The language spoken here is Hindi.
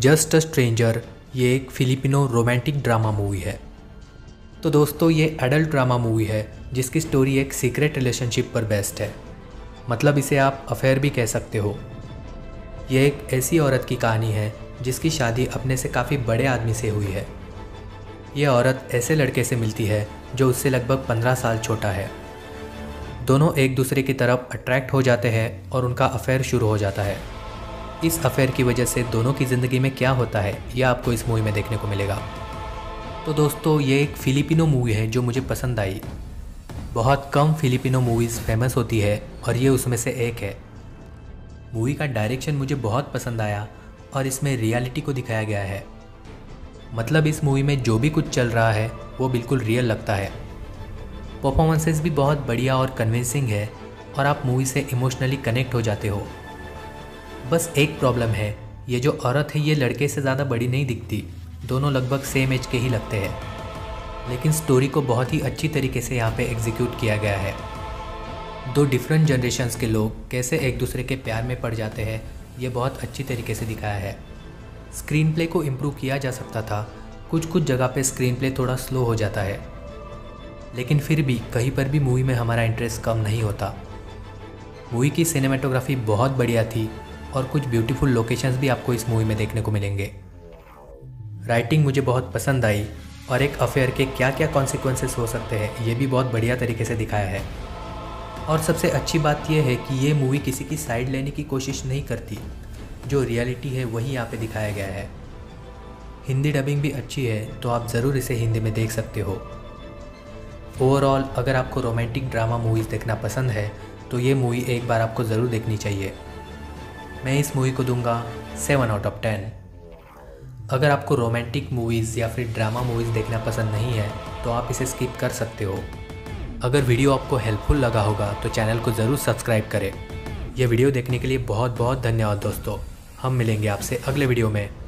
जस्ट अ स्ट्रेंजर ये एक फिलिपिनो रोमांटिक ड्रामा मूवी है। तो दोस्तों ये एडल्ट ड्रामा मूवी है जिसकी स्टोरी एक सीक्रेट रिलेशनशिप पर बेस्ड है। मतलब इसे आप अफेयर भी कह सकते हो। यह एक ऐसी औरत की कहानी है जिसकी शादी अपने से काफ़ी बड़े आदमी से हुई है। यह औरत ऐसे लड़के से मिलती है जो उससे लगभग 15 साल छोटा है। दोनों एक दूसरे की तरफ अट्रैक्ट हो जाते हैं और उनका अफेयर शुरू हो जाता है। इस अफेयर की वजह से दोनों की ज़िंदगी में क्या होता है यह आपको इस मूवी में देखने को मिलेगा। तो दोस्तों ये एक फ़िलिपिनो मूवी है जो मुझे पसंद आई। बहुत कम फ़िलिपिनो मूवीज़ फेमस होती है और ये उसमें से एक है। मूवी का डायरेक्शन मुझे बहुत पसंद आया और इसमें रियलिटी को दिखाया गया है। मतलब इस मूवी में जो भी कुछ चल रहा है वो बिल्कुल रियल लगता है। परफॉर्मेंसेस भी बहुत बढ़िया और कन्विंसिंग है और आप मूवी से इमोशनली कनेक्ट हो जाते हो। बस एक प्रॉब्लम है, ये जो औरत है ये लड़के से ज़्यादा बड़ी नहीं दिखती। दोनों लगभग सेम एज के ही लगते हैं। लेकिन स्टोरी को बहुत ही अच्छी तरीके से यहाँ पे एग्जीक्यूट किया गया है। दो डिफरेंट जनरेशन्स के लोग कैसे एक दूसरे के प्यार में पड़ जाते हैं ये बहुत अच्छी तरीके से दिखाया है। स्क्रीन प्ले को इम्प्रूव किया जा सकता था। कुछ जगह पे स्क्रीन प्ले थोड़ा स्लो हो जाता है, लेकिन फिर भी कहीं पर भी मूवी में हमारा इंटरेस्ट कम नहीं होता। मूवी की सिनेमेटोग्राफी बहुत बढ़िया थी और कुछ ब्यूटीफुल लोकेशंस भी आपको इस मूवी में देखने को मिलेंगे। राइटिंग मुझे बहुत पसंद आई और एक अफेयर के क्या क्या कॉन्सिक्वेंसेस हो सकते हैं ये भी बहुत बढ़िया तरीके से दिखाया है। और सबसे अच्छी बात यह है कि ये मूवी किसी की साइड लेने की कोशिश नहीं करती। जो रियलिटी है वही यहाँ पे दिखाया गया है। हिंदी डबिंग भी अच्छी है तो आप ज़रूर इसे हिंदी में देख सकते हो। ओवरऑल अगर आपको रोमांटिक ड्रामा मूवीज़ देखना पसंद है तो ये मूवी एक बार आपको ज़रूर देखनी चाहिए। मैं इस मूवी को दूंगा 7 आउट ऑफ 10। अगर आपको रोमांटिक मूवीज़ या फिर ड्रामा मूवीज़ देखना पसंद नहीं है तो आप इसे स्किप कर सकते हो। अगर वीडियो आपको हेल्पफुल लगा होगा तो चैनल को ज़रूर सब्सक्राइब करें। यह वीडियो देखने के लिए बहुत बहुत धन्यवाद दोस्तों। हम मिलेंगे आपसे अगले वीडियो में।